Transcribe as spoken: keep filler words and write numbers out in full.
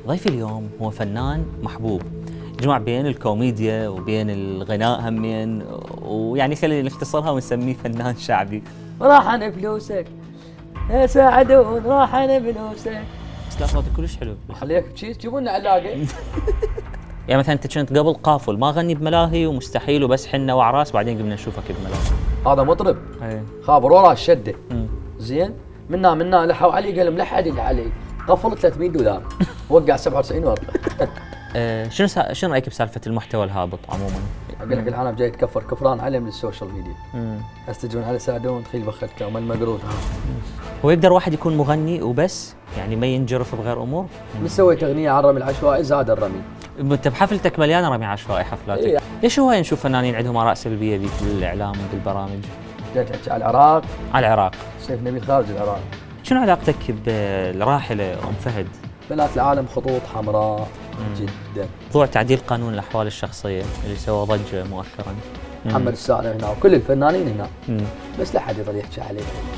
ضيفي اليوم هو فنان محبوب، يجمع بين الكوميديا وبين الغناء همين، ويعني خلينا نختصرها ونسميه فنان شعبي. راح انا فلوسك يا سعدون، راح انا فلوسك. بس لا، صوتك كلش حلو. خليك بشي تجيبوا لنا علاقه. يعني مثلا انت كنت قبل قافل ما غني بملاهي ومستحيل وبس حنه وعراس، بعدين قمنا نشوفك بملاهي. هذا مطرب ايه خابر وراه الشده. زين منا منا لحوا علي قال ملحد اللي علي قفل ثلاثمية دولار وقع سبعة وتسعين ورقه. آه شنو سا... شنو رايك بسالفه المحتوى الهابط عموما؟ اقول لك العالم جاي يتكفر كفران عليه من السوشيال ميديا. امم استجون على ساعدون تخيل بختك وما المقروض. هو يقدر واحد يكون مغني وبس يعني ما ينجرف بغير امور؟ من سويت اغنيه عن الرمي العشوائي زاد الرمي. انت بحفلتك مليانه رمي عشوائي حفلاتك. إيه. ليش هواي نشوف فنانين عندهم اراء سلبيه ذيك بالاعلام وبالبرامج؟ جيت تحكي على العراق. على العراق. سيف نبيل خارج العراق. شنو علاقتك بالراحله ام فهد؟ بنات العالم خطوط حمراء جدا. موضوع تعديل قانون الاحوال الشخصيه اللي سوى ضجه مؤخرا. محمد السالم هنا وكل الفنانين هنا. مم. بس لا حد يظل يحكي عليه.